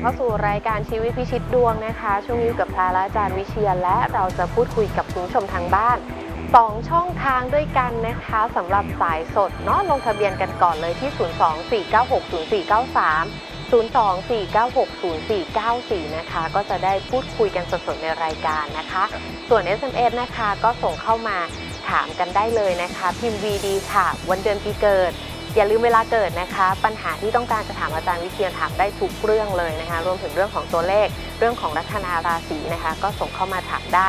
เข้าสู่รายการชีวิตพิชิตดวงนะคะช่วงนี้กับพระอาจารย์วิเชียรและเราจะพูดคุยกับคุณผู้ชมทางบ้าน2ช่องทางด้วยกันนะคะสำหรับสายสดเนาะลงทะเบียนกันก่อนเลยที่024960493 024960494นะคะก็จะได้พูดคุยกันสดๆในรายการนะคะส่วน SMS นะคะก็ส่งเข้ามาถามกันได้เลยนะคะพิมพ์ VD ค่ะวันเดือนปีเกิดอย่าลืมเวลาเกิดนะคะปัญหาที่ต้องการจะถามอาจารย์วิเชียรถามได้ทุกเรื่องเลยนะคะรวมถึงเรื่องของตัวเลขเรื่องของลัคนาราศีนะคะก็ส่งเข้ามาถามได้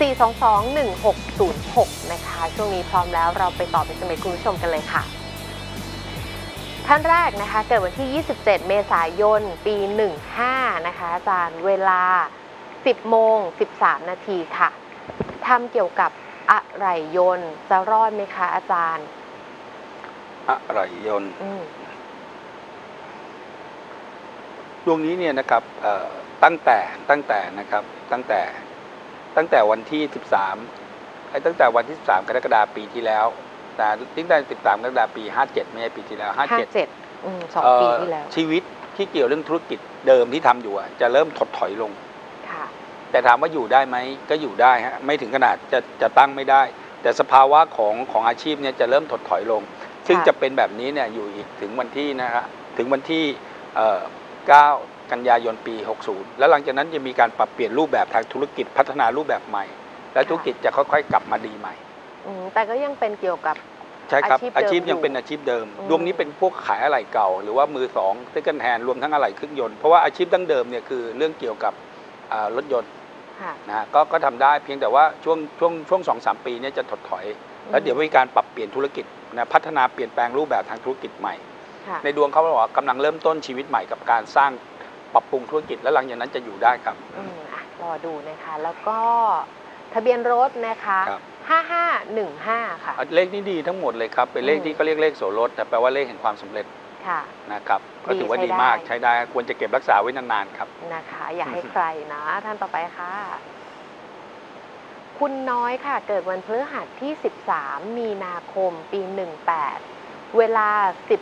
4221606นะคะช่วงนี้พร้อมแล้วเราไปต่อเป็นสมัยคุณผู้ชมกันเลยค่ะท่านแรกนะคะเกิดวันที่27เมษายนปี15นะคะอาจารย์เวลา10โมง13นาทีค่ะทำเกี่ยวกับอะไรยนต์จะรอดไหมคะอาจารย์อะไรยนต์ดวงนี้เนี่ยนะครับตั้งแต่นะครับตั้งแต่วันที่13ตั้งแต่วันที่13กรกฎาคมปีที่แล้วแต่ตั้งแต่13กรกฎาคมปี57ไม่ใช่ปีที่แล้ว57 2 ปีที่แล้วชีวิตที่เกี่ยวเรื่องธุรกิจเดิมที่ทำอยู่จะเริ่มถดถอยลงแต่ถามว่าอยู่ได้ไหมก็อยู่ได้ฮะไม่ถึงขนาดจะตั้งไม่ได้แต่สภาวะของอาชีพเนี่ยจะเริ่มถดถอยลงซึ่งจะเป็นแบบนี้เนี่ยอยู่อีกถึงวันที่นะฮะถึงวันที่9 กันยายนปี60แล้วหลังจากนั้นจะมีการปรับเปลี่ยนรูปแบบทางธุรกิจพัฒนารูปแบบใหม่และธุรกิจจะค่อยๆกลับมาดีใหม่แต่ก็ยังเป็นเกี่ยวกับใช่ครับอาชีพยังเป็นอาชีพเดิมดวงนี้เป็นพวกขายอะไหล่เก่าหรือว่ามือสองเซ็กอนด์แฮนด์รวมทั้งอะไหล่เครื่องยนต์เพราะว่าอาชีพดั้งเดิมเนี่ยคือเรื่องเกี่ยวกับรถยนต์นะก็ทำได้เพียงแต่ว่าช่วง 2-3 ปีนี้จะถดถอยแล้วเดี๋ยวมีการปรับเปลี่ยนธุรกิจนะพัฒนาเปลี่ยนแปลงรูปแบบทางธุรกิจใหม่ในดวงเขาบอกว่ากำลังเริ่มต้นชีวิตใหม่กับการสร้างปรับปรุงธุรกิจและหลังจากนั้นจะอยู่ได้ครับรอดูนะคะแล้วก็ทะเบียนรถนะคะ5515ค่ะเลขนี้ดีทั้งหมดเลยครับเป็นเลขที่เขาเรียกเลขโสรสแต่แปลว่าเลขแห่งความสำเร็จนะครับก็ถือว่าดีมากใช้ได้ควรจะเก็บรักษาไว้นานๆครับนะคะอย่าให้ใครนะท่านต่อไปค่ะคุณน้อยค่ะเกิดวันพฤหัสที่13มีนาคมปี18เวลา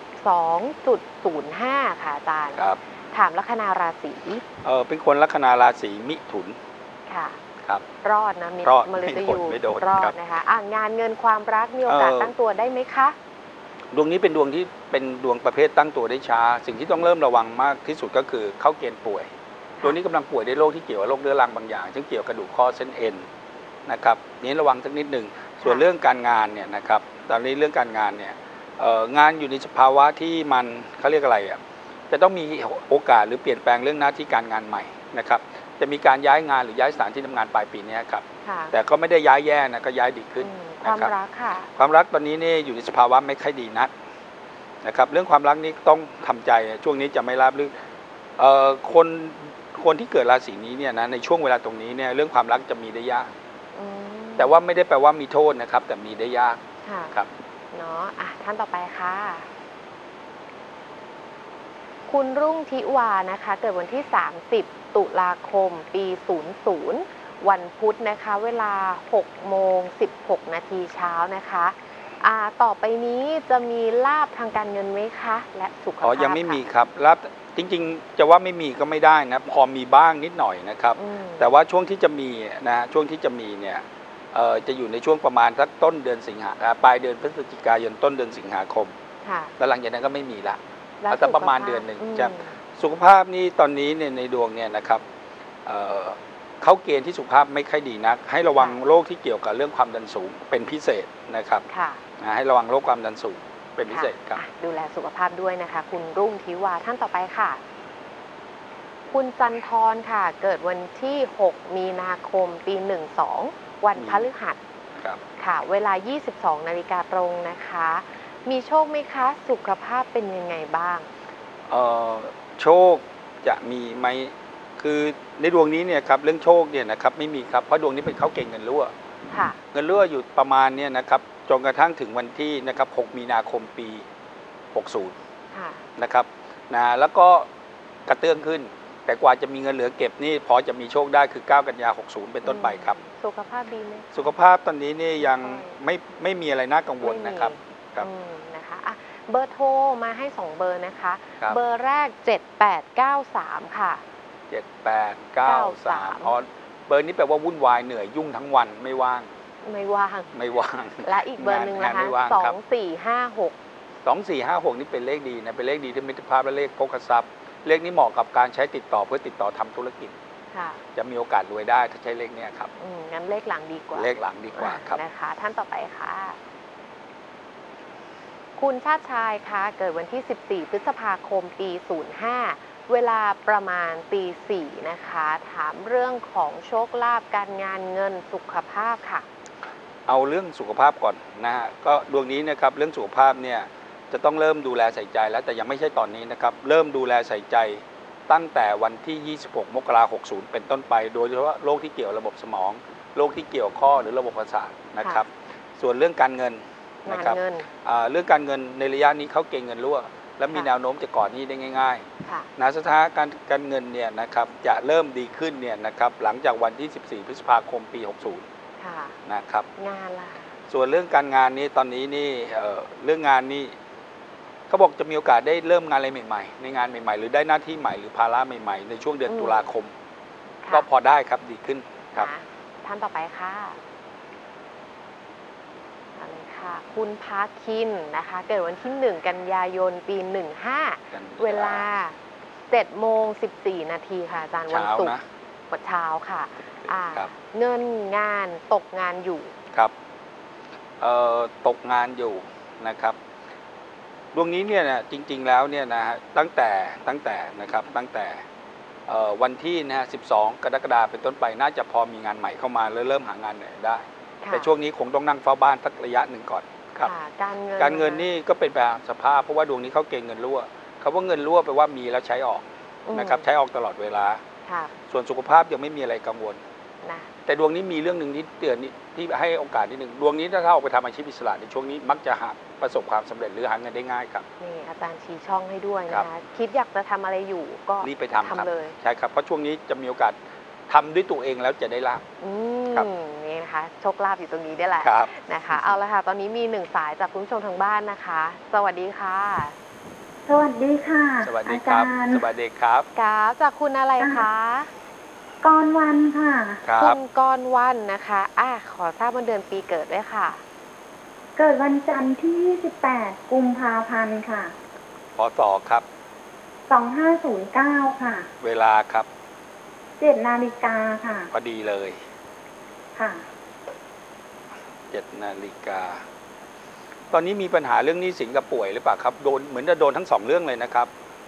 12.05 ค่ะอาจารย์ถามลัคนาราศีเป็นคนลัคนาราศีมิถุนค่ะรอดนะมิมฤตยูรอดนะคะงานเงินความรักมีโอกาสตั้งตัวได้ไหมคะดวงนี้เป็นดวงที่เป็นดวงประเภทตั้งตัวได้ช้าสิ่งที่ต้องเริ่มระวังมากที่สุดก็คือเข้าเกณฑ์ป่วยดวงนี้กำลังป่วยด้วยโรคที่เกี่ยวกับโรคเรื้อรังบางอย่างซึ่งเกี่ยวกับกระดูกข้อเส้นเอ็นนะครับนี้ระวังสักนิดหนึ่งส่วนเรื่องการงานเนี่ยนะครับตอนนี้เรื่องการงานเนี่ยงานอยู่ในสภาวะที่มันเขาเรียกอะไรจะต้องมีโอกาสหรือเปลี่ยนแปลงเรื่องหน้าที่การงานใหม่นะครับจะมีการย้ายงานหรือย้ายสถานที่ทำงานปลายปีนี้ครับแต่ก็ไม่ได้ย้ายแย่นะก็ย้ายดีขึ้นความรักค่ะความรักตอนนี้นี่อยู่ในสภาวะไม่ค่อยดีนักนะครับเรื่องความรักนี้ต้องทำใจช่วงนี้จะไม่ราบรื่นคนที่เกิดราศีนี้เนี่ยนะในช่วงเวลาตรงนี้เนี่ยเรื่องความรักจะมีได้ยากแต่ว่าไม่ได้แปลว่ามีโทษนะครับแต่มีได้ยากครับเนาะท่านต่อไปค่ะคุณรุ่งทิวานะคะเกิดวันที่30ตุลาคมปี00วันพุธนะคะเวลา6โมง16นาทีเช้านะคะต่อไปนี้จะมีลาภทางการเงินไหมคะและสุขภาพยังไม่มีครับลาภจริงๆจะว่าไม่มีก็ไม่ได้นะพอมีบ้างนิดหน่อยนะครับแต่ว่าช่วงที่จะมีนะช่วงที่จะมีเนี่ยจะอยู่ในช่วงประมาณสักต้นเดือนสิงหาปลายเดือนพฤศจิกายนต้นเดือนสิงหาคมแล้วหลังจากนั้นก็ไม่มีละแต่ประมาณเดือนหนึ่งจะสุขภาพนี่ตอนนี้ในดวงเนี่ยนะครับเข้าเกณฑ์ที่สุขภาพไม่ค่อยดีนักให้ระวังโรคที่เกี่ยวกับเรื่องความดันสูงเป็นพิเศษนะครับให้ระวังโรคความดันสูงเป็นพิเศษครับดูแลสุขภาพด้วยนะคะคุณรุ่งทิวาท่านต่อไปค่ะคุณจันทรค่ะเกิดวันที่6มีนาคมปี12วันพฤหัสค่ะเวลา 22 นาฬิกาตรงนะคะมีโชคไหมคะสุขภาพเป็นยังไงบ้างโชคจะมีไหมคือในดวงนี้เนี่ยครับเรื่องโชคเนี่ยนะครับไม่มีครับเพราะดวงนี้เป็นเขาเก่งเงินรั่วเงินรั่วอยู่ประมาณเนี่ยนะครับจนกระทั่งถึงวันที่นะครับ6มีนาคมปี60นะครับแล้วก็กระเตื้องขึ้นแต่กว่าจะมีเงินเหลือเก็บนี่พอจะมีโชคได้คือ9 กันยา60เป็นต้นไปครับสุขภาพดีไหมสุขภาพตอนนี้นี่ยังไม่มีอะไรน่ากังวลนะครับนะคะเบอร์โทรมาให้2เบอร์นะคะเบอร์แรก7893ค่ะ 7893อ๋อเบอร์นี้แปลว่าวุ่นวายเหนื่อยยุ่งทั้งวันไม่ว่างไม่ว่างไม่ว่างและอีกเบอร์หนึ่งนะคะไม่ว่างสอครังบสี่ห้าหก 2456นี่เป็นเลขดีนะเป็นเลขดีที่มิตรภาพและเลขพกทรัพย์เลขนี้เหมาะกับการใช้ติดต่อเพื่อติดต่อทำธุรกิจค่ะจะมีโอกาสรวยได้ถ้าใช้เลขเนี้ยครับงั้นเลขหลังดีกว่าเลขหลังดีกว่าครับนะคะ ท่านต่อไปค่ะ คุณชาติชายคะเกิดวันที่ 14 พฤษภาคม ปี 05 เวลาประมาณตี 4 นะคะ ถามเรื่องของโชคลาภการงานเงินสุขภาพค่ะเอาเรื่องสุขภาพก่อนนะฮะก็ดวงนี้นะครับเรื่องสุขภาพเนี่ยจะต้องเริ่มดูแลใส่ใจแล้วแต่ยังไม่ใช่ตอนนี้นะครับเริ่มดูแลใส่ใจตั้งแต่วันที่ 26 มกราคม 60 เป็นต้นไป โดยเฉพาะโรคที่เกี่ยวระบบสมองโรคที่เกี่ยวข้อหรือระบบประสาทนะครับส่วนเรื่องการเงินนะครับเรื่องการเงินในระยะนี้เขาเก่งเงินรั่วและมีแนวโน้มจะก่อนหนี้ได้ง่ายๆนะสถานการเงินเนี่ยนะครับจะเริ่มดีขึ้นเนี่ยนะครับหลังจากวันที่ 14 พฤษภาคม ปี 60 นะครับงานล่ะส่วนเรื่องการงานนี้ตอนนี้นี่เรื่องงานนี่เขาบอกจะมีโอกาสได้เริ่มงานอะไรใหม่ๆในงานใหม่ๆหรือได้หน้าที่ใหม่หรือภาระใหม่ๆในช่วงเดือนตุลาคมก็พอได้ครับดีขึ้นครับท่านต่อไปค่ะค่ะคุณพาคินนะคะเกิดวันที่ 1 กันยายน ปี 15 เวลา 7:14 นาทีค่ะอาจารย์วันศุกร์วันเช้าค่ะเงินงานตกงานอยู่ครับตกงานอยู่นะครับดวงนี้เนี่ยนะจริงๆแล้วเนี่ยนะฮะตั้งแต่นะครับตั้งแต่วันที่นะฮะ12 กรกฎาคมเป็นต้นไปน่าจะพอมีงานใหม่เข้ามาแล้วเริ่มหางานใหม่ได้แต่ช่วงนี้คงต้องนั่งเฝ้าบ้านสักระยะหนึ่งก่อนครับการเงินนี่ก็เป็นไปตามสภาพเพราะว่าดวงนี้เขาเก่งเงินรั่วคำว่าเงินรั่วแปลว่ามีแล้วใช้ออกนะครับใช้ออกตลอดเวลาส่วนสุขภาพยังไม่มีอะไรกังวลแต่ดวงนี้มีเรื่องหนึ่งที่เตือนที่ให้โอกาสนิดหนึ่งดวงนี้ถ้าออกไปทำอาชีพอิสระในช่วงนี้มักจะประสบความสำเร็จหรือหาเงินได้ง่ายครับนี่อาจารย์ชี้ช่องให้ด้วยนะคะคิดอยากจะทำอะไรอยู่ก็รีบไปทำเลยใช่ครับเพราะช่วงนี้จะมีโอกาสทำด้วยตัวเองแล้วจะได้ลาภนี่นะคะโชคลาภอยู่ตรงนี้ได้แหละนะคะเอาละค่ะตอนนี้มี1 สายจากคุณผู้ชมทางบ้านนะคะสวัสดีค่ะสวัสดีค่ะสวัสดีครับสวัสดีครับครับจากคุณอะไรคะกรวันค่ะคุณกรวันนะคะขอทราบวันเดือนปีเกิดด้วยค่ะเกิดวันจันทร์ที่28 กุมภาพันธ์ค่ะพ.ศ.ครับ 2509ค่ะเวลาครับ 7 นาฬิกาค่ะพอดีเลยค่ะ 7 นาฬิกาตอนนี้มีปัญหาเรื่องหนี้สินกับป่วยหรือเปล่าครับโดนเหมือนจะโดนทั้ง2 เรื่องเลยนะครับ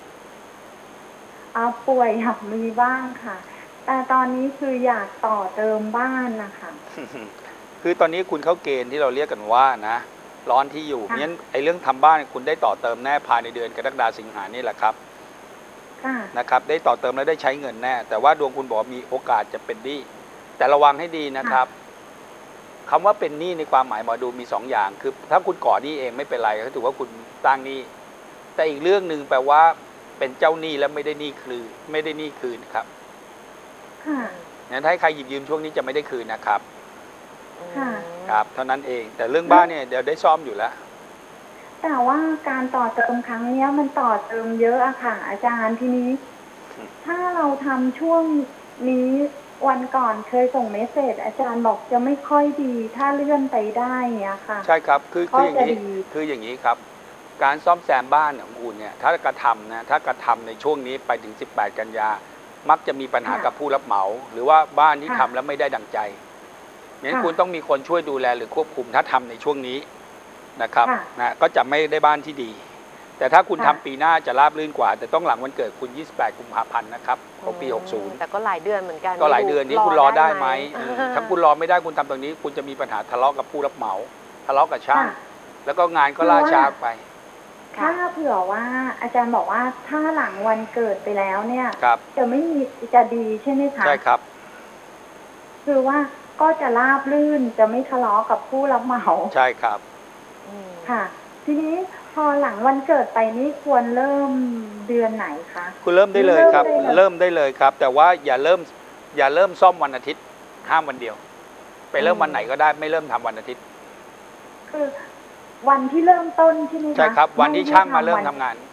ป่วยอยากมีบ้างค่ะแต่ตอนนี้คืออยากต่อเติมบ้านนะคะคือตอนนี้คุณเข้าเกณฑ์ที่เราเรียกกันว่านะร้อนที่อยู่เพราะฉะนั้นไอ้เรื่องทำบ้านคุณได้ต่อเติมแน่ภายในเดือนกรกฎาคมสิงหานี่แหละครับนะครับได้ต่อเติมแล้วได้ใช้เงินแน่แต่ว่าดวงคุณบอกมีโอกาสจะเป็นหนี้แต่ระวังให้ดีนะครับคำว่าเป็นหนี้ในความหมายหมอดูมี2 อย่างคือถ้าคุณก่อหนี้เองไม่เป็นไรก็ถือว่าคุณสร้างหนี้แต่อีกเรื่องหนึ่งแปลว่าเป็นเจ้าหนี้แล้วไม่ได้หนี้คืนครับงั้นถ้าใครหยิบยืมช่วงนี้จะไม่ได้คืนนะครับครับเท่านั้นเองแต่เรื่องบ้านเนี่ยเดี๋ยวได้ซ่อมอยู่แล้วแต่ว่าการต่อเติมครั้งนี้มันต่อเติมเยอะอะค่ะอาจารย์ทีนี้ถ้าเราทำช่วงนี้วันก่อนเคยส่งเมสเสจอาจารย์บอกจะไม่ค่อยดีถ้าเลื่อนไปได้เนี่ยค่ะใช่ครับคืออย่างนี้ครับการซ่อมแซมบ้านของคุณเนี่ยถ้ากระทำในช่วงนี้ไปถึง18 กันยามักจะมีปัญหากับผู้รับเหมาหรือว่าบ้านที่ทำแล้วไม่ได้ดั่งใจงั้นคุณต้องมีคนช่วยดูแลหรือควบคุมถ้าทำในช่วงนี้นะครับนะก็จะไม่ได้บ้านที่ดีแต่ถ้าคุณทำปีหน้าจะราบรื่นกว่าแต่ต้องหลังวันเกิดคุณ28 กุมภาพันธ์นะครับของปี 60 แต่ก็หลายเดือนเหมือนกันก็หลายเดือนนี้คุณรอได้ไหมถ้าคุณรอไม่ได้คุณทำตรงนี้คุณจะมีปัญหาทะเลาะกับผู้รับเหมาทะเลาะกับช่างแล้วก็งานก็ล่าช้าไปถ้าเผื่อว่าอาจารย์บอกว่าถ้าหลังวันเกิดไปแล้วเนี่ยจะไม่มีจะดีใช่ไหมคะใช่ครับคือว่าก็จะราบรื่นจะไม่ทะเลาะกับผู้รับเหมาใช่ครับค่ะทีนี้พอหลังวันเกิดไปนี่ควรเริ่มเดือนไหนคะคุณเริ่มได้เลยครับเริ่มได้เลยครับแต่ว่าอย่าเริ่มซ่อมวันอาทิตย์ห้ามวันเดียวไปเริ่มวันไหนก็ได้ไม่เริ่มทำวันอาทิตย์คือวันที่เริ่มต้นใช่ไหมคะใช่ครับวันที่ช่างมาเริ่มทำงาน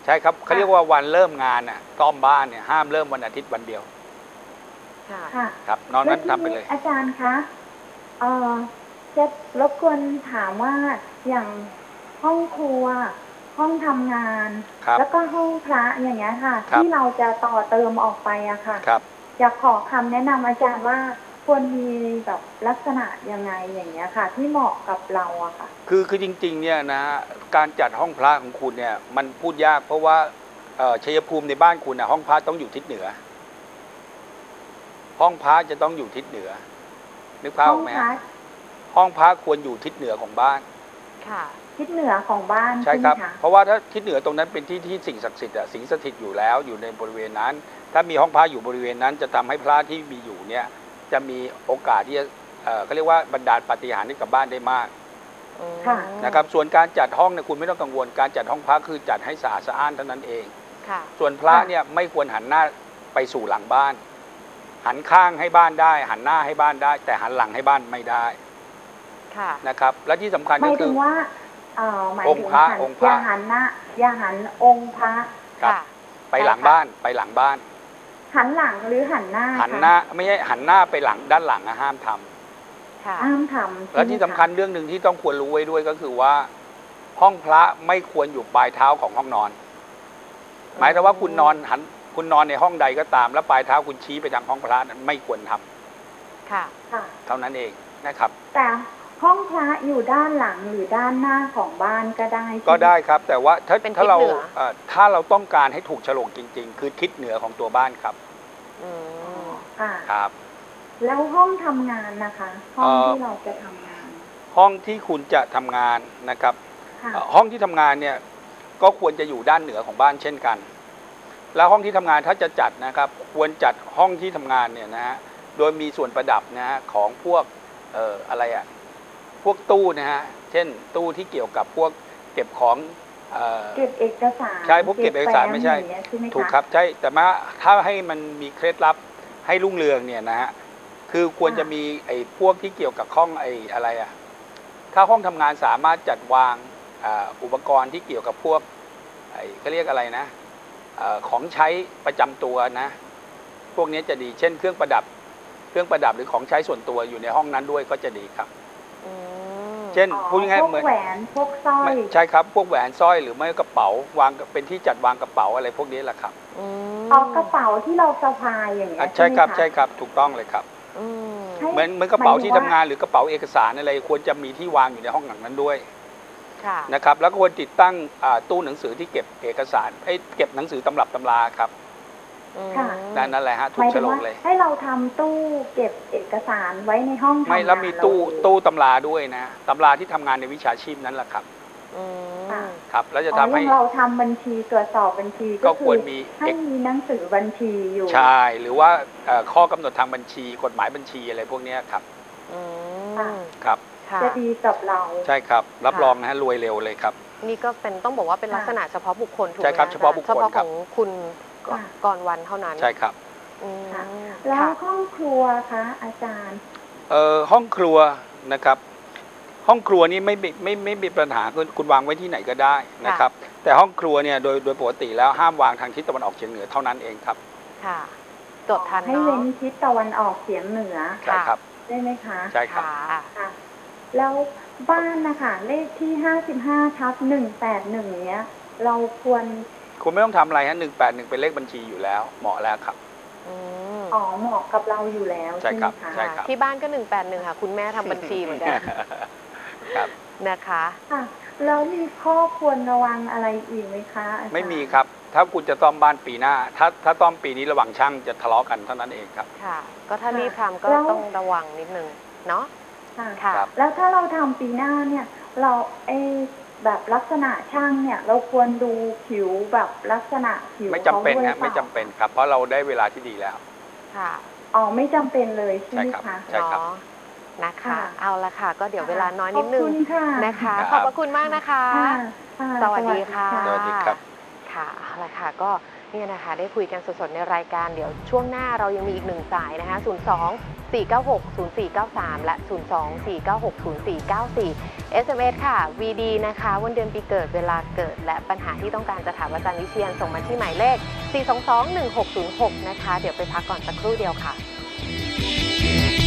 ใช่ครับเขาเรียกว่าวันเริ่มงานน่ะซ่อมบ้านเนี่ยห้ามเริ่มวันอาทิตย์วันเดียวค่ะค่ะครับนอกนั้นแล้วทำไปเลยอาจารย์คะจะรบกวนถามว่าอย่างห้องครัว ห้องทำงานครับแล้วก็ห้องพระอย่างเงี้ยค่ะครับที่เราจะต่อเติมออกไปอะค่ะครับอยากขอคำแนะนำอาจารย์ว่าควรมีแบบลักษณะยังไงอย่างเงี้ยค่ะ ที่เหมาะกับเราอะค่ะคือจริงๆเนี่ยนะการจัดห้องพระของคุณเนี่ยมันพูดยากเพราะว่าชัยภูมิในบ้านคุณนะห้องพระต้องอยู่ทิศเหนือ ห้องพระจะต้องอยู่ทิศเหนือนึกภาพห้อออง กไหมพระฮะห้องพระควรอยู่ทิศเหนือของบ้านค่ะทิศเหนือของบ้านใช่ใช่ไหคมรับคะเพราะว่าถ้าทิศเหนือตรงนั้นเป็นที่ที่สิ่งศักดิ์สิทธิ์สิงสถิตอยู่แล้วอยู่ในบริเวณนั้น ถ้ามีห้องพระอยู่บริเวณนั้น จะทำให้พระที่มีอยู่เนี่ยจะมีโอกาสที่จะเขาเรียกว่าบรรดาลปาฏิหาริย์ให้กับบ้านได้มากค่ะนะครับส่วนการจัดห้องเนี่ยคุณไม่ต้องกังวลการจัดห้องพระคือจัดให้สะอาดสะอ้านเท่านั้นเองค่ะส่วนพระเนี่ยไม่ควรหันหน้าไปสู่หลังบ้าน หันข้างให้บ้านได้ หันหน้าให้บ้านได้ แต่หันหลังให้บ้านไม่ได้ค่ะนะครับและที่สำคัญหมาก็ยคืถึองว่าหมายองถึค์งพระหันองค์พอระย่าหันหน้าอย่าหันองค์พระครับค่ะไปหลังบ้านไปหลังบ้านหันหลังหรือหันหน้าหันคะหน้าไม่ใช่หันหน้าไปหลังด้านหลังห้ามทำค่ะห้ามทำและที่สำคัญเรื่องหนึ่งที่ต้องควรรู้ไว้ด้วยก็คือว่า ห้องพระไม่ควรอยู่ปลายเท้าของห้องนอน หมายถึงว่าคุณนอนในห้องใดก็ตาม แล้วปลายเท้าคุณชี้ไปทางห้องพระนั้นไม่ควรทำค่ะค่ะเท่านั้นเองนะครับแต่ห้องพระอยู่ด้านหลังหรือด้านหน้าของบ้านก็ได้ใช่หมก็ได้ครับ แต่ว่าถ้าเป็นทิศถ้าเราเหนือถ้าเราต้องการให้ถูกโฉลกจริง ๆ คือทิศเหนือของตัวบ้านครับอือ๋อมค่ะครับแล้วห้องทำงานนะคะ ห้องที่เราจะทำงานห้องที่คุณจะทำงานนะครับค่ะห้องที่ทำงานเนี่ยก็ควรจะอยู่ด้านเหนือของบ้านเช่นกัน แล้วห้องที่ทำงานถ้าจะจัดนะครับ ควรจัดห้องที่ทำงานเนี่ยนะฮะโดยมีส่วนประดับนะฮะของพวกอะไรอะพวกตู้นะฮะเช่นตู้ที่เกี่ยวกับพวกเก็บของเก็บเอกสารใช่พวกเก็บเอกสารไม่ใช่ฟ้อย่างเงี้ยใช่ไหมะถูกครับใช่แต่ว่าถ้าให้มันมีเคล็ดลับให้รุ่งเรืองเนี่ยนะฮะคือควรจะมีไอ้พวกที่เกี่ยวกับห้องไอ้อะไรอะถ้าห้องทำงานสามารถจัดวางอุปกรณ์ที่เกี่ยวกับพวกไอ้เขาเรียกอะไรนะของใช้ประจำตัวนะพวกนี้จะดีเช่นเครื่องประดับหรือของใช้ส่วนตัวอยู่ในห้องนั้นด้วยก็จะดีครับอืมเช่นอ๋อพูดง่ายพๆวกเหมือนแหวนพวกสร้อยใช่ครับพวกแหวนสร้อยหรือไม่ก็กระเป๋าวางเป็นที่จัดวางกระเป๋าอะไรพวกนี้แหละครับอืมเอากระเป๋าที่เราสะพายอย่างเงี้ยใช่ครับไหมะใช่ครับถูกต้องเลยครับอืมให้เหมือนกระเป๋าที่ทำงานหมายถึงว่าหรือกระเป๋าเอกสารอะไรควรจะมีที่วางอยู่ในห้องหลังนั้นด้วยค่ะนะครับแล้วก็ควรติดตั้งตู้หนังสือที่เก็บเอกสารเก็บหนังสือตำรับตำราครับอืมค่ะนั่นแหละฮะถูหกมายโฉถึงลกว่าเลยให้เราทำตู้เก็บเอกสารไว้ในห้องทำงานไม่แล้วมีเราตู้ตำราด้วยนะตำราที่ทำงานในวิชาชีพนั้นแหละครับอืมครับแล้วจะอ๋อทำให้อย่างเราทำบัญชีตรวจสอบบัญชีก็ก็คคืวอรมีให้มีหนังสือบัญชีอยู่ใช่หรือว่าข้อกำหนดทางบัญชีกฎหมายบัญชีอะไรพวกเนี้ยครับอืค่ะมครับค่ะจะดีกับเราใช่ครับรับรองนะฮะรวยเร็วเลยครับนี่ก็เป็นต้องบอกว่าเป็นลักษณะเฉพาะบุคคลถูกไหมใช่ครับอจย์เฉพาะบุคคลเฉพาะครัขบองคุณค่ะกรวันเท่านั้นใช่ครับอืมค่ะ แล้วค่ะห้องครัวคะอาจารย์ห้องครัวนะครับ ห้องครัวนี่ไม่มีปัญหาคุณวางไว้ที่ไหนก็ได้นะครับ แต่ห้องครัวเนี่ยโดยปกติแล้วห้ามวางทางทิศตะวันออกเฉียงเหนือเท่านั้นเองครับค่ะจดทันให้เนาะเว้นทิศตะวันออกเฉียงเหนือใช่ครับได้ไหมคะใช่ครับค่ะค่ะ แล้วบ้านนะคะเลขที่55/181เนี้ย เราควรคุณไม่ต้องทำอะไรฮะ181เป็นเลขบัญชีอยู่แล้วเหมาะแล้วครับอืมเหมาะกับเราอยู่แล้วใช่ใช่ไหคมรับคะใช่ครับที่บ้านก็181ค่ะคุณแม่ทำบัญชีเหมือนกันครับนะคะค่ะ แล้วมีข้อควรระวังอะไรอีกไหมคะอาจารย์ไม่มีครับ ถ้าคุณจะซ่อมบ้านปีหน้า ถ้าซ่อมปีนี้ระหว่างช่างจะทะเลาะกันเท่านั้นเองครับค่ะ ก็ถ้ารีบทำก็ต้องระวังนิดนึงเนาะค่ะค่ะครับแล้วถ้าเราทำปีหน้าเนี่ยเราแบบลักษณะช่างเนี่ย เราควรดูผิวแบบลักษณะผิวไม่จำเป็นขาด้วยฮะปล่าไม่จำเป็นครับ เพราะเราได้เวลาที่ดีแล้วค่ะอ๋อไม่จำเป็นเลยใช่ไหมใช่ครับคะใช่ครับเนาะนะคะค่ะเอาละค่ะ ก็เดี๋ยวเวลาน้อยนิดนึขงอบคุณค่ะนะคะครับขอบพระคุณมากนะคะค่ะค่ะสวัสดีค่ะสวัสดีครับค่ะเอาละค่ะก็เนี่ยนะคะได้คุยกันสดๆในรายการเดี๋ยวช่วงหน้าเรายังมีอีกหนึ่งสายนะคะ02-496-0493 และ 02-496-0494 SMS ค่ะ VD นะคะวันเดือนปีเกิดเวลาเกิดและปัญหาที่ต้องการจะถามอาจารย์วิเชียรส่งมาที่หมายเลข 422-1606 นะคะเดี๋ยวไปพักก่อนสักครู่เดียวค่ะ